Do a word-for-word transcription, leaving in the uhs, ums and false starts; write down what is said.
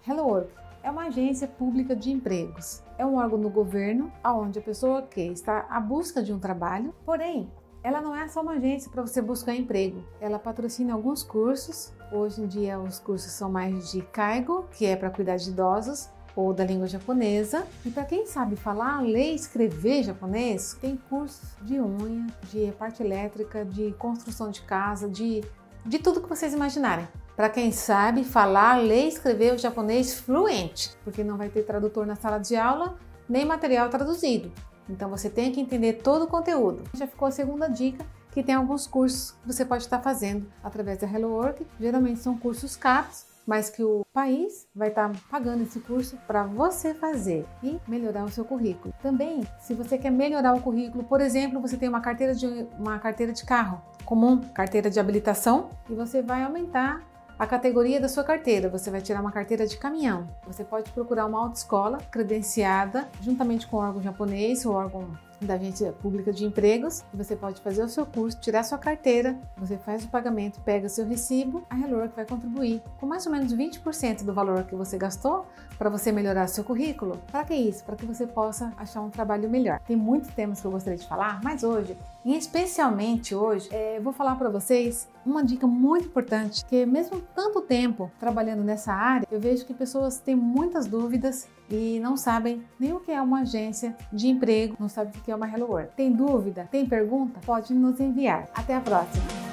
HelloWork é uma agência pública de empregos. É um órgão do governo onde a pessoa que está à busca de um trabalho, porém, ela não é só uma agência para você buscar emprego. Ela patrocina alguns cursos. Hoje em dia os cursos são mais de Kaigo, que é para cuidar de idosos, ou da língua japonesa. E para quem sabe falar, ler e escrever japonês, tem cursos de unha, de parte elétrica, de construção de casa, de, de tudo que vocês imaginarem. Para quem sabe falar, ler e escrever o japonês fluente, porque não vai ter tradutor na sala de aula, nem material traduzido. Então você tem que entender todo o conteúdo. Já ficou a segunda dica, que tem alguns cursos que você pode estar fazendo através da HelloWork. Geralmente são cursos caros, mas que o país vai estar pagando esse curso para você fazer e melhorar o seu currículo. Também, se você quer melhorar o currículo, por exemplo, você tem uma carteira de, uma carteira de carro comum, carteira de habilitação, e você vai aumentar a categoria da sua carteira. Você vai tirar uma carteira de caminhão. Você pode procurar uma autoescola credenciada juntamente com o órgão japonês, o órgão da agência pública de empregos. Você pode fazer o seu curso, tirar sua carteira, você faz o pagamento, pega o seu recibo, a HelloWork vai contribuir com mais ou menos vinte por cento do valor que você gastou para você melhorar seu currículo. Para que isso? Para que você possa achar um trabalho melhor. Tem muitos temas que eu gostaria de falar, mas hoje, e especialmente hoje, é, eu vou falar para vocês uma dica muito importante, que mesmo tanto tempo trabalhando nessa área, eu vejo que pessoas têm muitas dúvidas e não sabem nem o que é uma agência de emprego, não sabem o que é uma HelloWork. Tem dúvida? Tem pergunta? Pode nos enviar. Até a próxima!